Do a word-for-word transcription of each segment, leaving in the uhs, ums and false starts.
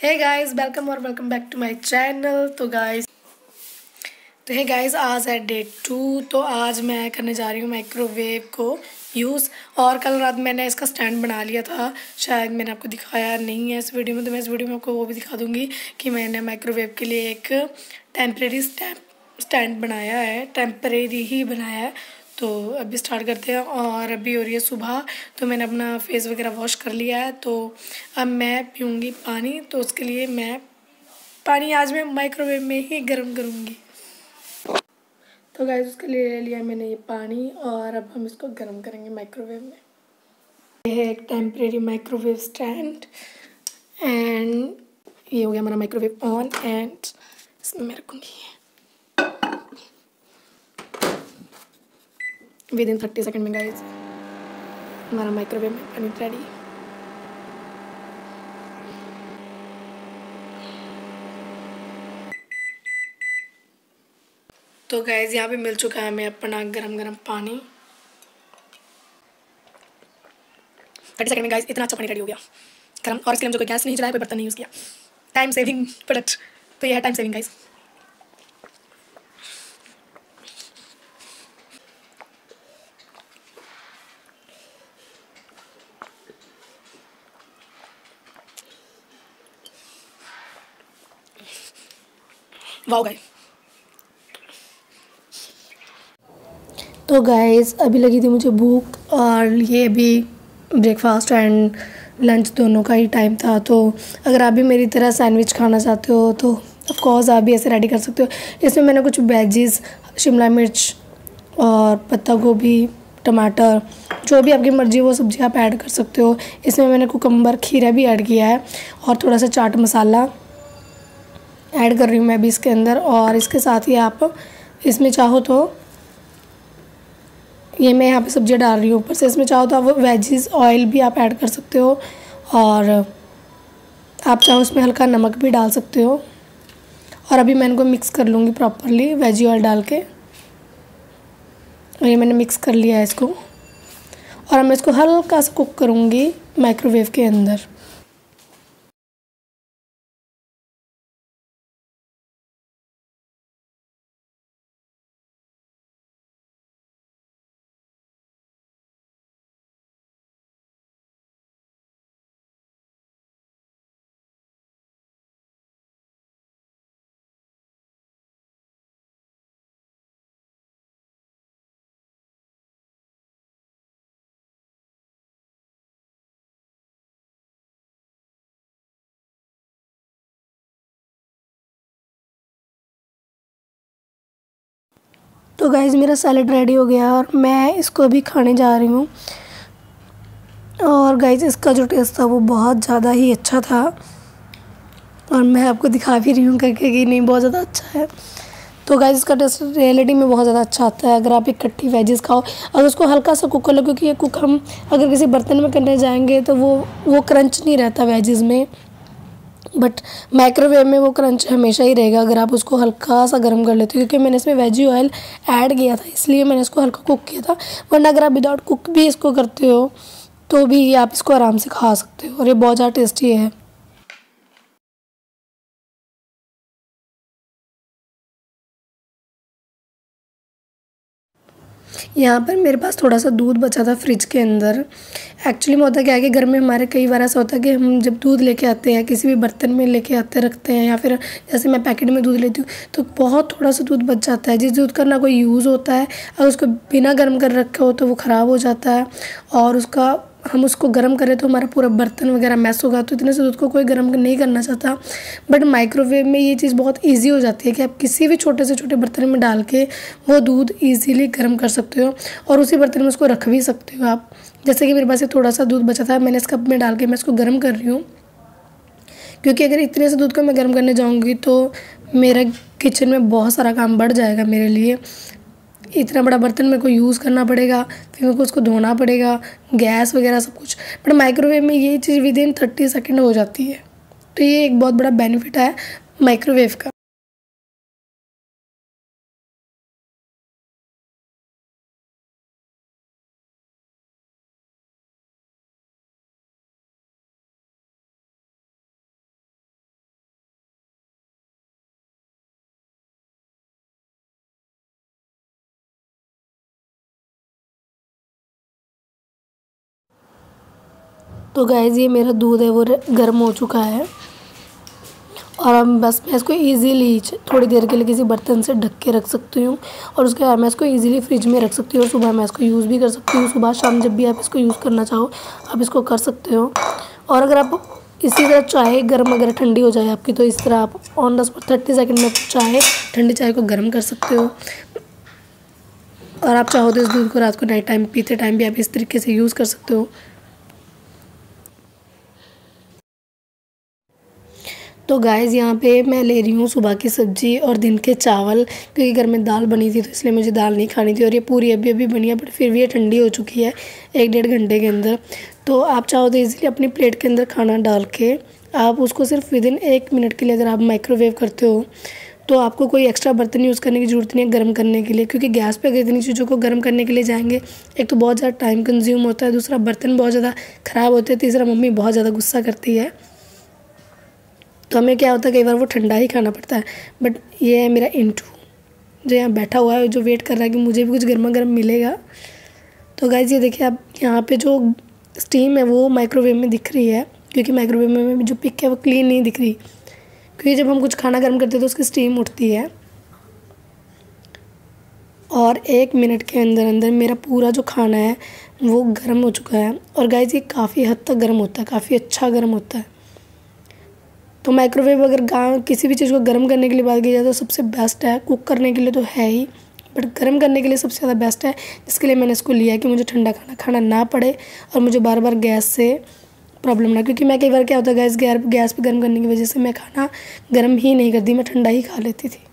हे guys, welcome और welcome back to my channel. तो guys तो हे गाइस आज है डे टू। तो आज मैं करने जा रही हूँ माइक्रोवेव को यूज़। और कल रात मैंने इसका स्टैंड बना लिया था, शायद मैंने आपको दिखाया नहीं है इस वीडियो में, तो मैं इस वीडियो में आपको वो भी दिखा दूँगी कि मैंने माइक्रोवेव के लिए एक टेम्प्रेरी स्टैंड बनाया है, टेम्प्रेरी ही बनाया है। तो अभी स्टार्ट करते हैं। और अभी हो रही है सुबह, तो मैंने अपना फेस वगैरह वॉश कर लिया है। तो अब मैं पीऊँगी पानी, तो उसके लिए मैं पानी आज मैं माइक्रोवेव में ही गर्म करूँगी। तो गाइस उसके लिए ले लिया मैंने ये पानी, और अब हम इसको गर्म करेंगे माइक्रोवेव में। ये है एक टेम्प्रेरी माइक्रोवेव स्टैंड, एंड ये हो गया हमारा माइक्रोवेव ऑन, एंड इसमें मैं रखूँगी विद इन थर्टी सेकेंड में। गाइस हमारा माइक्रोवेव में पानी रेडी। तो गाइस यहाँ पे मिल चुका है हमें अपना गरम गरम पानी। थर्टी सेकंड में गाइस इतना अच्छा पानी रेडी हो गया गरम। और इसके लिए हम जो कोई गैस नहीं चलाया, कोई बर्तन नहीं यूज़ किया। Time saving product. तो ये है time saving guys. Wow guys. तो गाइस अभी लगी थी मुझे भूख, और ये अभी ब्रेकफास्ट एंड लंच दोनों का ही टाइम था। तो अगर आप भी मेरी तरह सैंडविच खाना चाहते हो तो ऑफ कोर्स आप भी ऐसे रेडी कर सकते हो। इसमें मैंने कुछ वेजीज, शिमला मिर्च और पत्ता गोभी, टमाटर, जो भी आपकी मर्ज़ी वो सब्ज़ी आप ऐड कर सकते हो। इसमें मैंने कुकम्बर, खीरा भी ऐड किया है, और थोड़ा सा चाट मसाला ऐड कर रही हूँ मैं भी इसके अंदर। और इसके साथ ही आप इसमें चाहो तो ये मैं यहाँ पे सब्जियाँ डाल रही हूँ ऊपर से। इसमें चाहो तो आप वेजीज ऑयल भी आप ऐड कर सकते हो, और आप चाहो उसमें हल्का नमक भी डाल सकते हो। और अभी मैं इनको मिक्स कर लूँगी प्रॉपरली वेजी ऑयल डाल के। और ये मैंने मिक्स कर लिया है इसको, और मैं इसको हल्का सा कुक करूँगी माइक्रोवेव के अंदर। तो गाइज़ मेरा सैलेड रेडी हो गया, और मैं इसको अभी खाने जा रही हूँ। और गाइज़ इसका जो टेस्ट था वो बहुत ज़्यादा ही अच्छा था, और मैं आपको दिखा भी रही हूँ करके कि नहीं बहुत ज़्यादा अच्छा है। तो गाइज़ इसका टेस्ट रियलिटी में बहुत ज़्यादा अच्छा आता है अगर आप इकट्ठी वेजेस खाओ। अगर उसको हल्का सा कुक कर लो, क्योंकि ये कुक हम अगर किसी बर्तन में करने जाएंगे तो वो वो क्रंच नहीं रहता वेजेस में, बट माइक्रोवेव में वो क्रंच हमेशा ही रहेगा अगर आप उसको हल्का सा गर्म कर लेते हो। क्योंकि मैंने इसमें वेजी ऑयल ऐड किया था, इसलिए मैंने इसको हल्का कुक किया था। वरना अगर आप विदाउट कुक भी इसको करते हो तो भी आप इसको आराम से खा सकते हो, और ये बहुत ज़्यादा टेस्टी है। यहाँ पर मेरे पास थोड़ा सा दूध बचा था फ्रिज के अंदर। एक्चुअली में होता क्या है कि घर में हमारे कई बार ऐसा होता है कि हम जब दूध लेके आते हैं, किसी भी बर्तन में लेके आते रखते हैं, या फिर जैसे मैं पैकेट में दूध लेती हूँ तो बहुत थोड़ा सा दूध बच जाता है, जिस दूध का ना कोई यूज़ होता है। अगर उसको बिना गर्म कर रखा हो तो वो ख़राब हो जाता है, और उसका हम उसको गर्म करें तो हमारा पूरा बर्तन वगैरह मैस होगा। तो इतने से दूध को कोई गर्म नहीं करना चाहता। बट माइक्रोवेव में ये चीज़ बहुत इजी हो जाती है कि आप किसी भी छोटे से छोटे बर्तन में डाल के वो दूध इजीली गर्म कर सकते हो, और उसी बर्तन में उसको रख भी सकते हो आप। जैसे कि मेरे पास ये थोड़ा सा दूध बचा था, मैंने इस कप में डाल के मैं इसको गर्म कर रही हूँ। क्योंकि अगर इतने से दूध को मैं गर्म करने जाऊँगी तो मेरा किचन में बहुत सारा काम बढ़ जाएगा मेरे लिए। इतना बड़ा बर्तन मेरे को यूज़ करना पड़ेगा, फिर मेरे को उसको धोना पड़ेगा, गैस वगैरह सब कुछ। बट माइक्रोवेव में ये चीज़ विद इन थर्टी सेकेंड हो जाती है। तो ये एक बहुत बड़ा बेनिफिट है माइक्रोवेव का। तो गाइज़ ये मेरा दूध है वो गर्म हो चुका है और अब बस मैं इसको इजीली थोड़ी देर के लिए किसी बर्तन से ढक के रख सकती हूँ और उसके बाद मैं इसको इजीली फ्रिज में रख सकती हूँ और सुबह मैं इसको यूज़ भी कर सकती हूँ। सुबह शाम जब भी आप इसको यूज़ करना चाहो आप इसको कर सकते हो। और अगर आप इसी तरह चाय गर्म अगर ठंडी हो जाए आपकी तो इस तरह आप on the spot thirty second में चाय ठंडी चाय को गर्म कर सकते हो। और आप चाहो तो इस दूध को रात को नाइट टाइम पीते टाइम भी आप इस तरीके से यूज़ कर सकते हो। तो गाइज़ यहाँ पे मैं ले रही हूँ सुबह की सब्ज़ी और दिन के चावल, क्योंकि घर में दाल बनी थी तो इसलिए मुझे दाल नहीं खानी थी और ये पूरी अभी अभी बनी है बट फिर भी ये ठंडी हो चुकी है एक डेढ़ घंटे के अंदर। तो आप चाहो तो इजीली अपनी प्लेट के अंदर खाना डाल के आप उसको सिर्फ विद इन एक मिनट के लिए अगर आप माइक्रोवेव करते हो तो आपको कोई एक्स्ट्रा बर्तन यूज़ करने की ज़रूरत नहीं है गर्म करने के लिए, क्योंकि गैस पे अगर इतनी चीज़ों को गर्म करने के लिए जाएंगे एक तो बहुत ज़्यादा टाइम कंज्यूम होता है, दूसरा बर्तन बहुत ज़्यादा ख़राब होते हैं, तीसरा मम्मी बहुत ज़्यादा गुस्सा करती है तो हमें क्या होता है कई बार वो ठंडा ही खाना पड़ता है। बट ये है मेरा इंटू जो यहाँ बैठा हुआ है जो वेट कर रहा है कि मुझे भी कुछ गर्मा गर्म मिलेगा। तो गाइस ये देखिए आप यहाँ पे जो स्टीम है वो माइक्रोवेव में दिख रही है, क्योंकि माइक्रोवेव में जो पिक है वो क्लीन नहीं दिख रही, क्योंकि जब हम कुछ खाना गर्म करते हैं तो उसकी स्टीम उठती है। और एक मिनट के अंदर अंदर मेरा पूरा जो खाना है वो गर्म हो चुका है। और गाइस ये काफ़ी हद तक गर्म होता है, काफ़ी अच्छा गर्म होता है। तो माइक्रोवेव अगर गाँव किसी भी चीज़ को गर्म करने के लिए बात की जाए तो सबसे बेस्ट है, कुक करने के लिए तो है ही बट गर्म करने के लिए सबसे ज़्यादा बेस्ट है। जिसके लिए मैंने इसको लिया कि मुझे ठंडा खाना खाना ना पड़े और मुझे बार बार गैस से प्रॉब्लम ना, क्योंकि मैं कई बार क्या होता है गैस गैस पे गर्म करने की वजह से मैं खाना गर्म ही नहीं करती, मैं ठंडा ही खा लेती थी।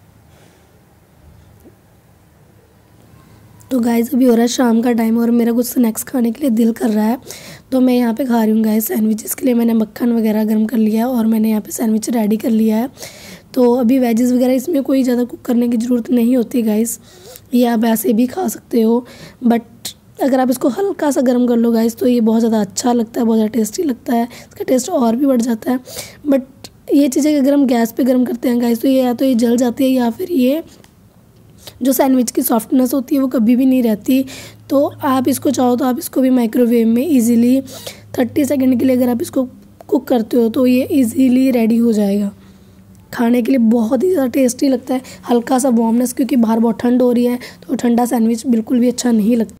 तो गाइस अभी हो रहा है शाम का टाइम और मेरा कुछ स्नैक्स खाने के लिए दिल कर रहा है तो मैं यहाँ पे खा रही हूँ गाइस सैंडविच। इसके लिए मैंने मक्खन वगैरह गर्म कर लिया है और मैंने यहाँ पे सैंडविच रेडी कर लिया है। तो अभी वेजेस वगैरह इसमें कोई ज़्यादा कुक करने की ज़रूरत नहीं होती गाइस, ये आप ऐसे भी खा सकते हो। बट अगर आप इसको हल्का सा गर्म कर लो गाइस तो ये बहुत ज़्यादा अच्छा लगता है, बहुत ज़्यादा टेस्टी लगता है, इसका टेस्ट और भी बढ़ जाता है। बट ये चीज़ें अगर हम गैस पे गर्म करते हैं गाइस तो ये या तो ये जल जाती है या फिर ये जो सैंडविच की सॉफ्टनेस होती है वो कभी भी नहीं रहती। तो आप इसको चाहो तो आप इसको भी माइक्रोवेव में इजीली थर्टी सेकंड के लिए अगर आप इसको कुक करते हो तो ये इजीली रेडी हो जाएगा। खाने के लिए बहुत ही ज़्यादा टेस्टी लगता है, हल्का सा वार्मनेस, क्योंकि बाहर बहुत ठंड हो रही है तो ठंडा सैंडविच बिल्कुल भी अच्छा नहीं लगता।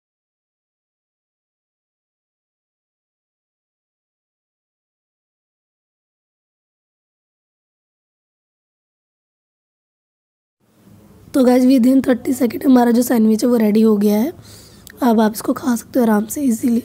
तो guys within thirty second हमारा जो सैंडविच है वो रेडी हो गया है। अब आप इसको खा सकते हो आराम से इजीली।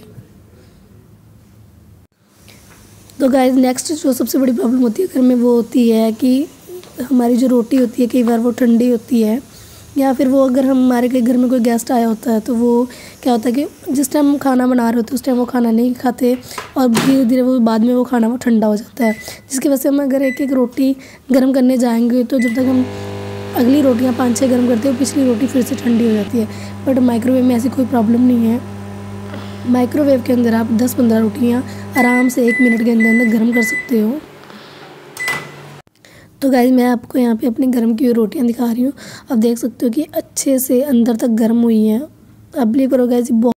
तो गाइस नेक्स्ट जो सबसे बड़ी प्रॉब्लम होती है घर में वो होती है कि हमारी जो रोटी होती है कई बार वो ठंडी होती है, या फिर वो अगर हम हमारे कई घर में कोई गेस्ट आया होता है तो वो क्या होता है कि जिस टाइम हम खाना बना रहे होते हैं उस टाइम वो खाना नहीं खाते और धीरे धीरे वो बाद में वो खाना वो ठंडा हो जाता है, जिसकी वजह से हम अगर एक एक रोटी गर्म करने जाएंगे तो जब तक हम अगली रोटियां पाँच छः गर्म करते हैं पिछली रोटी फिर से ठंडी हो जाती है। बट माइक्रोवेव में ऐसी कोई प्रॉब्लम नहीं है, माइक्रोवेव के अंदर आप दस पंद्रह रोटियां आराम से एक मिनट के अंदर अंदर गर्म कर सकते हो। तो गाइस मैं आपको यहाँ पे अपनी गर्म की हुई रोटियां दिखा रही हूँ, आप देख सकते हो कि अच्छे से अंदर तक गर्म हुई हैं। अब बिलीव करो गाइस